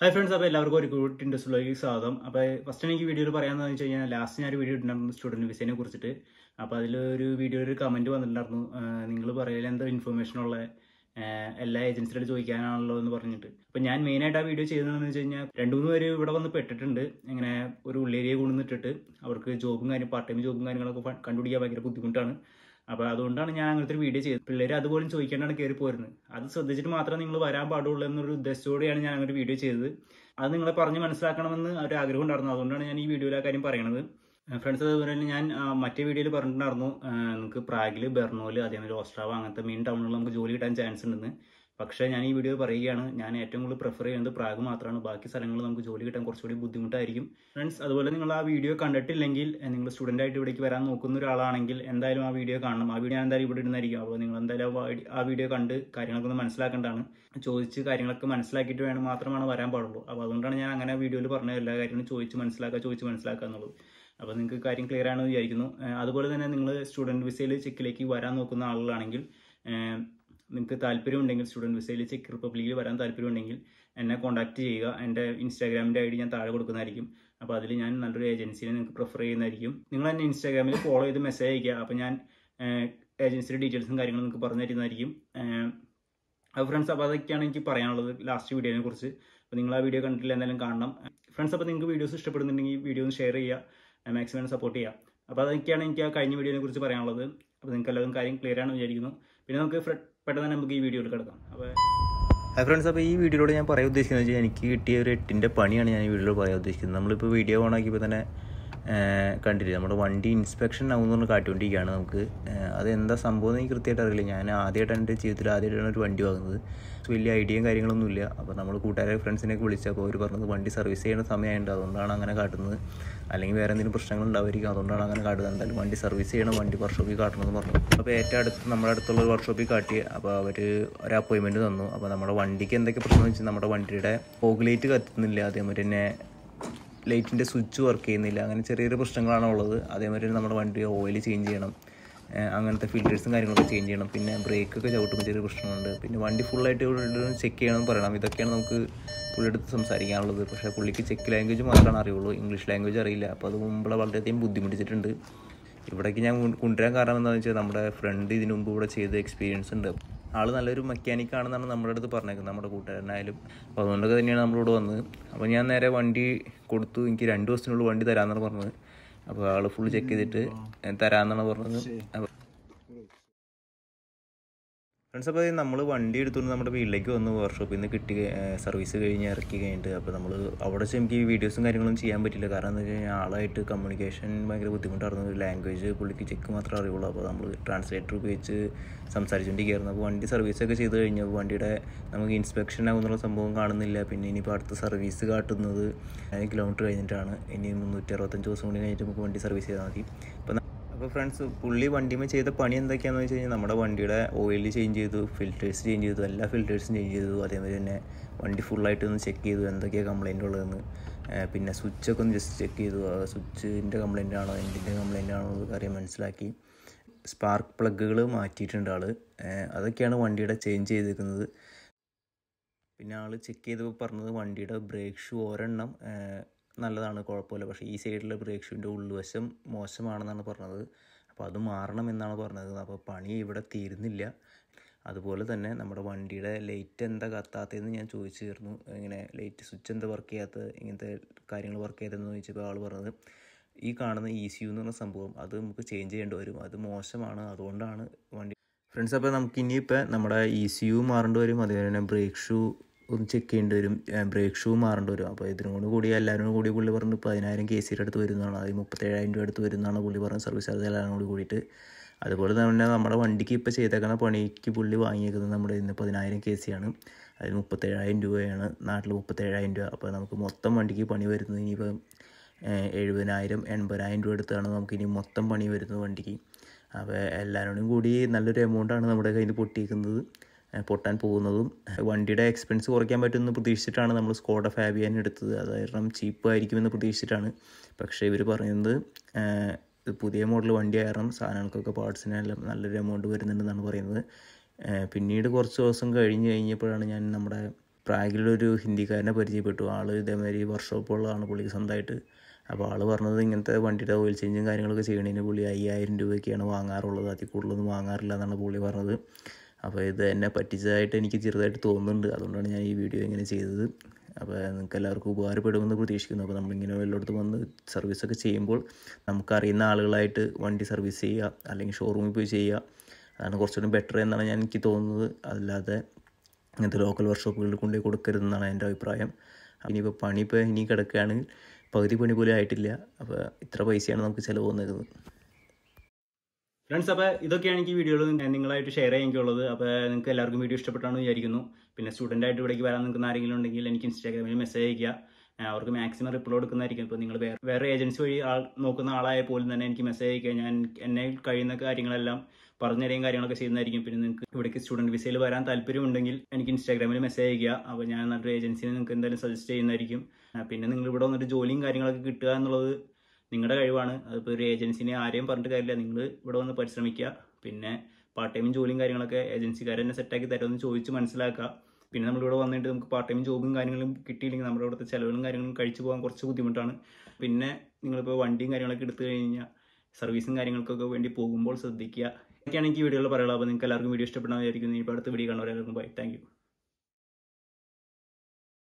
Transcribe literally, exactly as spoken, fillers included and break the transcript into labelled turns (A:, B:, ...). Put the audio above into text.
A: Hi friends, അപ്പോൾ എല്ലാവർക്കും ഒരു ഗുഡ് ഇൻട്രസ്റ്റിലേക്ക് സ്വാഗതം. അപ്പോൾ ഫസ്റ്റ് എനിക്ക് വീഡിയോയിൽ പറയാമെന്ന് വെച്ച് കഴിഞ്ഞാൽ ലാസ്റ്റ് ഞാൻ ഒരു വീഡിയോ ഇട്ടിട്ടുണ്ടായിരുന്നു സ്റ്റുഡൻറ്റ് വിസയെ കുറിച്ചിട്ട്. അപ്പോൾ അതിലൊരു വീഡിയോയിൽ ഒരു കമൻറ്റ് വന്നിട്ടുണ്ടായിരുന്നു, നിങ്ങൾ പറയൽ എന്തോ ഇൻഫർമേഷൻ ഉള്ള എല്ലാ ഏജൻസിയോട് ചോദിക്കാനാണല്ലോ എന്ന് പറഞ്ഞിട്ട്. അപ്പോൾ ഞാൻ മെയിനായിട്ട് ആ വീഡിയോ ചെയ്തതെന്ന് വെച്ച് കഴിഞ്ഞാൽ രണ്ട് മൂന്ന് പേര് ഇവിടെ വന്ന് പെട്ടിട്ടുണ്ട്. ഇങ്ങനെ ഒരു ഉള്ളേരിയ കൊണ്ടുവന്നിട്ടിട്ട് അവർക്ക് ജോബും കാര്യം പാർട്ട് ടൈം ജോബും കാര്യങ്ങളൊക്കെ കണ്ടുപിടിക്കാൻ ഭയങ്കര ബുദ്ധിമുട്ടാണ്. അപ്പോൾ അതുകൊണ്ടാണ് ഞാൻ അങ്ങനത്തെ ഒരു വീഡിയോ ചെയ്തത്. പിള്ളേർ അതുപോലും ചോദിക്കേണ്ടാണ് കയറി പോരുന്നത്. അത് ശ്രദ്ധിച്ചിട്ട് മാത്രമേ നിങ്ങൾ വരാൻ പാടുള്ളൂ എന്നൊരു ഉദ്ദേശത്തോടെയാണ് ഞാൻ അങ്ങനെ ഒരു വീഡിയോ ചെയ്തത്. അത് നിങ്ങളെ പറഞ്ഞ് മനസ്സിലാക്കണമെന്ന് ഒരു ആഗ്രഹം ഉണ്ടായിരുന്നു. അതുകൊണ്ടാണ് ഞാൻ ഈ വീഡിയോയിൽ ആ കാര്യം പറയുന്നത്. ഫ്രണ്ട്സ്, അതുപോലെ തന്നെ ഞാൻ മറ്റേ വീഡിയോയിൽ പറഞ്ഞിട്ടുണ്ടായിരുന്നു, നമുക്ക് പ്രാഗിൽ, ബെർണോയിൽ, അതേമാതിരി ഓസ്ട്രാവ അങ്ങനത്തെ മെയിൻ ടൗണുകളിൽ നമുക്ക് ജോലി കിട്ടാൻ ചാൻസ് ഉണ്ടെന്ന്. പക്ഷേ ഞാൻ ഈ വീഡിയോ പറയുകയാണ്, ഞാൻ ഏറ്റവും കൂടുതൽ പ്രിഫർ ചെയ്യുന്നത് പ്രാഗ് മാത്രമാണ്. ബാക്കി സ്ഥലങ്ങളിൽ നമുക്ക് ജോലി കിട്ടാൻ കുറച്ചുകൂടി ബുദ്ധിമുട്ടായിരിക്കും. ഫ്രണ്ട്സ്, അതുപോലെ നിങ്ങൾ ആ വീഡിയോ കണ്ടിട്ടില്ലെങ്കിൽ, നിങ്ങൾ സ്റ്റുഡൻ്റ് ആയിട്ട് ഇവിടേക്ക് വരാൻ നോക്കുന്ന ഒരാളാണെങ്കിൽ എന്തായാലും ആ വീഡിയോ കാണണം. ആ വീഡിയോ ഞാൻ എന്തായാലും ഇവിടെ ഇടുന്നതായിരിക്കും. അപ്പോൾ നിങ്ങൾ എന്തായാലും ആ വീഡിയോ കണ്ട് കാര്യങ്ങളൊക്കെ ഒന്ന് മനസ്സിലാക്കേണ്ടതാണ്. ചോദിച്ച് കാര്യങ്ങളൊക്കെ മനസ്സിലാക്കിയിട്ട് വേണം മാത്രമാണ് വരാൻ പാടുള്ളൂ. അപ്പോൾ അതുകൊണ്ടാണ് ഞാൻ അങ്ങനെ വീഡിയോയിൽ പറഞ്ഞ എല്ലാ കാര്യങ്ങളും ചോദിച്ച് മനസ്സിലാക്കുക ചോദിച്ച് മനസ്സിലാക്കുക എന്നുള്ളത്. അപ്പോൾ നിങ്ങൾക്ക് കാര്യം ക്ലിയർ ആണെന്ന് വിചാരിക്കുന്നു. അതുപോലെ തന്നെ നിങ്ങൾ സ്റ്റുഡൻറ്റ് വിസയിൽ ചെക്കിലേക്ക് വരാൻ നോക്കുന്ന ആളുകളാണെങ്കിൽ, നിങ്ങൾക്ക് താല്പര്യമുണ്ടെങ്കിൽ സ്റ്റുഡൻറ്റ് വിസയിൽ ചെക്ക് റിപ്പബ്ലിക്കിൽ വരാൻ താല്പര്യമുണ്ടെങ്കിൽ എന്നെ കോൺടാക്ട് ചെയ്യുക. എൻ്റെ ഇൻസ്റ്റാഗ്രാമിൻ്റെ ഐ ഡി ഞാൻ താഴെ കൊടുക്കുന്നതായിരിക്കും. അപ്പോൾ അതിൽ ഞാൻ നല്ലൊരു ഏജൻസിനെ നിങ്ങൾക്ക് പ്രിഫർ ചെയ്യുന്നതായിരിക്കും. നിങ്ങൾ എന്നെ ഇൻസ്റ്റാഗ്രാമിൽ ഫോളോ ചെയ്ത് മെസ്സേജ് അയയ്ക്കുക. അപ്പോൾ ഞാൻ ഏജൻസിയുടെ ഡീറ്റെയിൽസും കാര്യങ്ങളും നിങ്ങൾക്ക് പറഞ്ഞു തരുന്നതായിരിക്കും. അപ്പോൾ ഫ്രണ്ട്സ്, അപ്പോൾ അതൊക്കെയാണ് എനിക്ക് പറയാനുള്ളത് ലാസ്റ്റ് വീഡിയോനെ കുറിച്ച്. അപ്പോൾ നിങ്ങൾ ആ വീഡിയോ കണ്ടിട്ടില്ല, എന്തായാലും കാണണം. ഫ്രണ്ട്സ്, അപ്പോൾ നിങ്ങൾക്ക് വീഡിയോസ് ഇഷ്ടപ്പെടുന്നുണ്ടെങ്കിൽ വീഡിയോ ഒന്ന് ഷെയർ ചെയ്യുക, മാക്സിമം സപ്പോർട്ട് ചെയ്യുക. അപ്പോൾ അതൊക്കെയാണ് എനിക്ക് ആ കഴിഞ്ഞ വീഡിയോനെ കുറിച്ച് പറയാനുള്ളത്. അപ്പോൾ നിങ്ങൾക്ക് എല്ലാവരും കാര്യം ക്ലിയർ ആണെന്ന് വിചാരിക്കുന്നു. പിന്നെ നമുക്ക് പെട്ടെന്ന് തന്നെ നമുക്ക് ഈ വീഡിയോയിൽ കിടക്കാം. അപ്പോൾ ഹായ് ഫ്രണ്ട്സ്, അപ്പോൾ ഈ വീഡിയോയിലൂടെ ഞാൻ പറയാൻ ഉദ്ദേശിക്കുന്നത് വെച്ചാൽ എനിക്ക് കിട്ടിയ ഒരു എട്ടിൻ്റെ പണിയാണ് ഞാൻ ഈ വീഡിയോയിൽ പറയാൻ ഉദ്ദേശിക്കുന്നത്. നമ്മളിപ്പോൾ വീഡിയോ ഓൺ ആക്കിയപ്പോൾ തന്നെ കണ്ടില്ലേ, നമ്മുടെ വണ്ടി ഇൻസ്പെക്ഷൻ ആവുമെന്ന് പറഞ്ഞ് കാട്ടിക്കൊണ്ടിരിക്കുകയാണ്. നമുക്ക് അതെന്താ സംഭവം എന്ന് എനിക്ക് കൃത്യമായിട്ട് അറിയില്ല. ഞാൻ ആദ്യമായിട്ടാണ് എൻ്റെ ജീവിതത്തിൽ ആദ്യമായിട്ടാണ് ഒരു വണ്ടി വാങ്ങുന്നത്. വലിയ ഐഡിയയും കാര്യങ്ങളൊന്നുമില്ല. അപ്പോൾ നമ്മൾ കൂട്ടുകാരെ ഫ്രണ്ട്സിനെയൊക്കെ വിളിച്ചപ്പോൾ അവർ പറഞ്ഞത് വണ്ടി സർവീസ് ചെയ്യുന്ന സമയമുണ്ട്, അതുകൊണ്ടാണ് അങ്ങനെ കാട്ടുന്നത്. അല്ലെങ്കിൽ വേറെ എന്തെങ്കിലും പ്രശ്നങ്ങൾ ഉണ്ടായിരിക്കും, അതുകൊണ്ടാണ് അങ്ങനെ കാട്ടുന്നത്. എന്തായാലും വണ്ടി സർവീസ് ചെയ്യണം, വണ്ടി വർക്ക്ഷോപ്പിൽ കാട്ടണമെന്ന് പറഞ്ഞു. അപ്പോൾ ഏറ്റവും അടുത്ത് നമ്മുടെ അടുത്തുള്ള ഒരു വർക്ക്ഷോപ്പിൽ കാട്ടി. അപ്പോൾ അവർ ഒരു അപ്പോയിൻമെൻറ്റ് തന്നു. അപ്പോൾ നമ്മുടെ വണ്ടിക്ക് എന്തൊക്കെ പ്രശ്നം വെച്ചാൽ നമ്മുടെ വണ്ടിയുടെ ഫോഗ് ലൈറ്റ് കത്തുന്നില്ല, അതേമാതിരി തന്നെ ലൈറ്റിൻ്റെ സ്വിച്ച് വർക്ക് ചെയ്യുന്നില്ല, അങ്ങനെ ചെറിയൊരു പ്രശ്നങ്ങളാണ് ഉള്ളത്. അതേമാതിരി നമ്മുടെ വണ്ടി ഓയിൽ ചേഞ്ച് ചെയ്യണം, അങ്ങനത്തെ ഫിൽറ്റേഴ്സും കാര്യങ്ങളൊക്കെ ചേഞ്ച് ചെയ്യണം. പിന്നെ ബ്രേക്കൊക്കെ ചവിട്ടുമ്പോൾ ചെറിയ പ്രശ്നമുണ്ട്. പിന്നെ വണ്ടി ഫുള്ളായിട്ട് ചെക്ക് ചെയ്യണമെന്ന് പറയണം. ഇതൊക്കെയാണ് നമുക്ക് പുള്ളിയെടുത്ത് സംസാരിക്കാനുള്ളത്. പക്ഷേ പുള്ളിക്ക് ചെക്ക് ലാംഗ്വേജ് മാത്രമാണ് അറിയുള്ളൂ, ഇംഗ്ലീഷ് ലാംഗ്വേജ് അറിയില്ല. അപ്പോൾ അത് മുമ്പ് വളരെയധികം ബുദ്ധിമുട്ടിച്ചിട്ടുണ്ട്. ഇവിടേക്ക് ഞാൻ കൊണ്ടുവരാൻ കാരണം എന്താണെന്ന് വെച്ചാൽ നമ്മുടെ ഫ്രണ്ട് ഇതിനു മുമ്പ് ഇവിടെ ചെയ്ത എക്സ്പീരിയൻസ് ഉണ്ട്. ആൾ നല്ലൊരു മെക്കാനിക് ആണെന്നാണ് നമ്മുടെ അടുത്ത് പറഞ്ഞേക്കുന്നത്, നമ്മുടെ കൂട്ടുകാരനായാലും. അപ്പോൾ അതുകൊണ്ടൊക്കെ തന്നെയാണ് നമ്മളിവിടെ വന്നത്. അപ്പോൾ ഞാൻ നേരെ വണ്ടി കൊടുത്തു. എനിക്ക് രണ്ട് ദിവസത്തിനുള്ളിൽ വണ്ടി തരാമെന്നാണ് പറഞ്ഞത്. അപ്പോൾ ആൾ ഫുൾ ചെക്ക് ചെയ്തിട്ട് തരാമെന്നാണ് പറഞ്ഞത്. അപ്പോൾ ഫ്രണ്ട്സ്, അപ്പോൾ നമ്മൾ വണ്ടി എടുത്തുകൊണ്ട് നമ്മുടെ വീട്ടിലേക്ക് വന്ന് വർക്ക്ഷോപ്പിൽ നിന്ന് കിട്ടി സർവീസ് കഴിഞ്ഞ് ഇറക്കി കഴിഞ്ഞിട്ട്. അപ്പോൾ നമ്മൾ അവിടെ വെച്ച് എനിക്ക് ഈ വീഡിയോസും കാര്യങ്ങളൊന്നും ചെയ്യാൻ പറ്റില്ല. കാരണം എന്താ വെച്ച് കഴിഞ്ഞാൽ ആളായിട്ട് കമ്മ്യൂണിക്കേഷൻ ഭയങ്കര ബുദ്ധിമുട്ടായിരുന്നു. ഒരു ലാംഗ്വേജ് പുള്ളിക്ക് ചെക്ക് മാത്രമേ അറിയുള്ളൂ. അപ്പോൾ നമ്മൾ ട്രാൻസ്ലേറ്റർ ഉപയോഗിച്ച് സംസാരിച്ചുകൊണ്ടിരിക്കുകയായിരുന്നു. അപ്പോൾ വണ്ടി സർവീസൊക്കെ ചെയ്ത് കഴിഞ്ഞാൽ വണ്ടിയുടെ നമുക്ക് ഇൻസ്പെക്ഷൻ ആകുന്നുള്ള സംഭവം കാണുന്നില്ല. പിന്നെ ഇനിയിപ്പോൾ അടുത്ത സർവീസ് കാട്ടുന്നത് കിലോമീറ്റർ കഴിഞ്ഞിട്ടാണ്. ഇനി മുന്നൂറ്റി അറുപത്തഞ്ച് ദിവസം കൂടി കഴിഞ്ഞിട്ട് നമുക്ക് വണ്ടി സർവീസ് ചെയ്താൽ മതി. അപ്പോൾ അപ്പോൾ ഫ്രണ്ട്സ്, പുള്ളി വണ്ടിമേ ചെയ്ത പണി എന്തൊക്കെയാണെന്ന് വെച്ച് കഴിഞ്ഞാൽ നമ്മുടെ വണ്ടിയുടെ ഓയിൽ ചേഞ്ച് ചെയ്തു, ഫിൽറ്റേഴ്സ് ചേഞ്ച് ചെയ്തു, എല്ലാ ഫിൽറ്റേഴ്സും ചേഞ്ച് ചെയ്തു. അതേമാതിരി തന്നെ വണ്ടി ഫുള്ളായിട്ട് ഒന്ന് ചെക്ക് ചെയ്തു എന്തൊക്കെയാണ് കംപ്ലയിൻ്റ് ഉള്ളതെന്ന്. പിന്നെ സ്വിച്ചൊക്കെ ഒന്ന് ജസ്റ്റ് ചെക്ക് ചെയ്തു, സ്വിച്ചിൻ്റെ കംപ്ലയിൻ്റ് ആണോ എൻജിൻ്റെ കംപ്ലയിൻ്റ് ആണോ എന്ന് കാര്യം മനസ്സിലാക്കി. സ്പാർക്ക് പ്ലഗുകൾ മാറ്റിയിട്ടുണ്ട് ആൾ. അതൊക്കെയാണ് വണ്ടിയുടെ ചേഞ്ച് ചെയ്തിരിക്കുന്നത്. പിന്നെ ആൾ ചെക്ക് ചെയ്തപ്പോൾ പറഞ്ഞത് വണ്ടിയുടെ ബ്രേക്ക് ഷൂ ഒരെണ്ണം നല്ലതാണ്, കുഴപ്പമില്ല. പക്ഷേ ഈ സൈഡിലെ ബ്രേക്ക് ഷൂവിൻ്റെ ഉൾവശം മോശമാണെന്നാണ് പറഞ്ഞത്. അപ്പോൾ അത് മാറണം എന്നാണ് പറഞ്ഞത്. അപ്പോൾ പണി ഇവിടെ തീരുന്നില്ല. അതുപോലെ തന്നെ നമ്മുടെ വണ്ടിയുടെ ലൈറ്റ് എന്താ കത്താത്തതെന്ന് ഞാൻ ചോദിച്ചു തീർന്നു. ഇങ്ങനെ ലൈറ്റ് സ്വിച്ച് എന്താ വർക്ക് ചെയ്യാത്തത്, ഇങ്ങനത്തെ കാര്യങ്ങൾ വർക്ക് ചെയ്യാത്തതെന്ന് ചോദിച്ചപ്പോൾ ആൾ പറഞ്ഞത് ഈ കാണുന്ന ഇ സി യു എന്ന് പറഞ്ഞ സംഭവം അത് നമുക്ക് ചേഞ്ച് ചെയ്യേണ്ടി വരും, അത് മോശമാണ്, അതുകൊണ്ടാണ് വണ്ടി. ഫ്രണ്ട്സ്, അപ്പോൾ നമുക്ക് ഇനിയിപ്പോൾ നമ്മുടെ ഇ സി യു മാറേണ്ടി വരും. അതുപോലെ തന്നെ ബ്രേക്ക് ഷൂ ഒന്ന് ചെക്ക് ചെയ്യേണ്ടി വരും, ബ്രേക്ക് ഷൂ മാറേണ്ടി വരും. അപ്പോൾ ഇതിനോട് കൂടി എല്ലാവരും കൂടി പുള്ളി പറഞ്ഞ് പതിനായിരം കെ സിയുടെ അടുത്ത് വരുന്നതാണ്, അത് മുപ്പത്തേഴായിരം രൂപ അടുത്ത് വരുന്നതാണ് പുള്ളി പറഞ്ഞ സർവീസ് ചാർജ് എല്ലാവരും കൂടി കൂടിയിട്ട്. അതുപോലെ തന്നെ നമ്മുടെ വണ്ടിക്ക് ഇപ്പോൾ ചെയ്തേക്കുന്ന പണിക്ക് പുള്ളി വാങ്ങിയേക്കുന്നത് നമ്മുടെ ഇന്ന് പതിനായിരം കെ സി ആണ്, അതിന് മുപ്പത്തേഴായിരം രൂപയാണ്, നാട്ടിൽ മുപ്പത്തേഴായിരം രൂപ. അപ്പോൾ നമുക്ക് മൊത്തം വണ്ടിക്ക് പണി വരുന്നത് ഇനിയിപ്പോൾ എഴുപതിനായിരം എൺപതിനായിരം രൂപ എടുത്താണ് നമുക്ക് ഇനി മൊത്തം പണി വരുന്നത് വണ്ടിക്ക്. അപ്പോൾ എല്ലാവരോടും കൂടി നല്ലൊരു എമൗണ്ടാണ് നമ്മുടെ കയ്യിൽ പൊട്ടിയിരിക്കുന്നത്, പൊട്ടാൻ പോകുന്നതും. വണ്ടിയുടെ എക്സ്പെൻസ് കുറയ്ക്കാൻ പറ്റുമെന്ന് പ്രതീക്ഷിച്ചിട്ടാണ് നമ്മൾ സ്കോഡ ഫാബിയൻ എടുത്തത്. അത് കാരണം ചീപ്പായിരിക്കുമെന്ന് പ്രതീക്ഷിച്ചിട്ടാണ്. പക്ഷേ ഇവർ പറയുന്നത് പുതിയ മോഡൽ വണ്ടി കാരണം സാധനങ്ങൾക്കൊക്കെ പാർട്സിനെല്ലാം നല്ലൊരു എമൗണ്ട് വരുന്നുണ്ടെന്നാണ് പറയുന്നത്. പിന്നീട് കുറച്ച് ദിവസം കഴിഞ്ഞ് കഴിഞ്ഞപ്പോഴാണ് ഞാൻ നമ്മുടെ പ്രാഗിലൊരു ഹിന്ദിക്കാരനെ പരിചയപ്പെട്ടു. ആൾ ഇതേമാതിരി വർക്ക്ഷോപ്പുള്ളതാണ് പുള്ളിക്ക് സ്വന്തമായിട്ട്. അപ്പോൾ ആൾ പറഞ്ഞത് ഇങ്ങനത്തെ വണ്ടിയുടെ ഓയിൽ ചേഞ്ചും കാര്യങ്ങളൊക്കെ ചെയ്യണതിന് പുള്ളി അയ്യായിരം രൂപയ്ക്കാണ് വാങ്ങാറുള്ളത്, അതിൽ കൂടുതലൊന്നും വാങ്ങാറില്ല എന്നാണ് പുള്ളി പറഞ്ഞത്. അപ്പോൾ ഇത് എന്നെ പറ്റിച്ചതായിട്ട് എനിക്ക് ചെറുതായിട്ട് തോന്നുന്നുണ്ട്. അതുകൊണ്ടാണ് ഞാൻ ഈ വീഡിയോ ഇങ്ങനെ ചെയ്തത്. അപ്പോൾ നിങ്ങൾക്ക് എല്ലാവർക്കും ഉപകാരപ്പെടുമെന്ന് പ്രതീക്ഷിക്കുന്നു. അപ്പോൾ നമ്മളിങ്ങനെ എല്ലായിടത്തും വന്ന് സർവീസൊക്കെ ചെയ്യുമ്പോൾ നമുക്കറിയുന്ന ആളുകളായിട്ട് വണ്ടി സർവീസ് ചെയ്യുക, അല്ലെങ്കിൽ ഷോറൂമിൽ പോയി ചെയ്യുക. അതാണ് കുറച്ചുകൂടി ബെറ്റർ എന്നാണ് ഞാൻ എനിക്ക് തോന്നുന്നത്. അല്ലാതെ ഇങ്ങനത്തെ ലോക്കൽ വർക്ക്ഷോപ്പുകളിൽ കൊണ്ടുപോയി കൊടുക്കരുതെന്നാണ് എൻ്റെ അഭിപ്രായം. ഇനിയിപ്പോൾ പണി ഇപ്പോൾ ഇനി കിടക്കുകയാണ്, പകുതി പണി പോലും ആയിട്ടില്ല. അപ്പോൾ ഇത്ര പൈസയാണ് നമുക്ക് ചിലവ് വന്നിരുന്നത്. ഫ്രണ്ട്സ്, അപ്പോൾ ഇതൊക്കെയാണ് എനിക്ക് വീഡിയോകൾ നിങ്ങളായിട്ട് ഷെയർ ചെയ്യാനുള്ളത്. അപ്പോൾ നിങ്ങൾക്ക് എല്ലാവർക്കും വീഡിയോ ഇഷ്ടപ്പെട്ടാണെന്ന് വിചാരിക്കുന്നു. പിന്നെ സ്റ്റുഡൻ്റായിട്ട് ഇവിടേക്ക് വരാൻ നിൽക്കുന്ന ആരെങ്കിലും ഉണ്ടെങ്കിൽ എനിക്ക് ഇൻസ്റ്റാഗ്രാമിൽ മെസ്സേജ് അയയ്ക്കുക. അവർക്ക് മാക്സിമം റിപ്ലൈ കൊടുക്കുന്നതായിരിക്കും. ഇപ്പോൾ നിങ്ങൾ വേറെ വേറെ ഏജൻസി വഴി ആൾ നോക്കുന്ന ആളായാൽ പോലും തന്നെ എനിക്ക് മെസ്സേജ് അയയ്ക്കുക. ഞാൻ എന്നെ കഴിയുന്ന കാര്യങ്ങളെല്ലാം പറഞ്ഞു തരുകയും കാര്യങ്ങളൊക്കെ ചെയ്യുന്നതായിരിക്കും. പിന്നെ നിങ്ങൾക്ക് ഇവിടേക്ക് സ്റ്റുഡൻറ്റ് വിസയിൽ വരാൻ താല്പര്യമുണ്ടെങ്കിൽ എനിക്ക് ഇൻസ്റ്റാഗ്രാമിൽ മെസ്സേജ് അയയ്ക്കുക. അപ്പോൾ ഞാൻ നല്ലൊരു ഏജൻസിനെ നിങ്ങൾക്ക് എന്തായാലും സജസ്റ്റ് ചെയ്യുന്നതായിരിക്കും. പിന്നെ നിങ്ങൾ ഇവിടെ വന്നിട്ട് ജോലിയും കാര്യങ്ങളൊക്കെ കിട്ടുക എന്നുള്ളത് നിങ്ങളുടെ കഴിവാണ്. അതിപ്പോൾ ഒരു ഏജൻസിനെ ആരെയും പറഞ്ഞിട്ട് കാര്യമില്ല. നിങ്ങൾ ഇവിടെ വന്ന് പരിശ്രമിക്കുക. പിന്നെ പാർട്ട് ടൈമും ജോലിയും കാര്യങ്ങളൊക്കെ ഏജൻസിക്കാർ തന്നെ സെറ്റാക്കി തരുമെന്ന് ചോദിച്ച് മനസ്സിലാക്കുക. പിന്നെ നമ്മളിവിടെ വന്നിട്ട് നമുക്ക് പാർട്ട് ടൈം ജോബും കാര്യങ്ങളും കിട്ടിയില്ലെങ്കിൽ നമ്മുടെ ഇവിടുത്തെ ചിലവുകളും കാര്യങ്ങളും കഴിച്ചു പോകാൻ കുറച്ച് ബുദ്ധിമുട്ടാണ്. പിന്നെ നിങ്ങളിപ്പോൾ വണ്ടിയും കാര്യങ്ങളൊക്കെ എടുത്തു കഴിഞ്ഞാൽ സർവീസും കാര്യങ്ങൾക്കൊക്കെ വേണ്ടി പോകുമ്പോൾ ശ്രദ്ധിക്കുക. ഇതൊക്കെയാണ് എനിക്ക് വീഡിയോയിൽ പറയുള്ളത്. അപ്പോൾ നിങ്ങൾക്ക് എല്ലാവർക്കും വീഡിയോ ഇഷ്ടപ്പെടാൻ വിചാരിക്കുന്നു. ഇപ്പോൾ അടുത്ത വീഡിയോ കാണുന്നവരെല്ലാവർക്കും ബൈ. Thank U.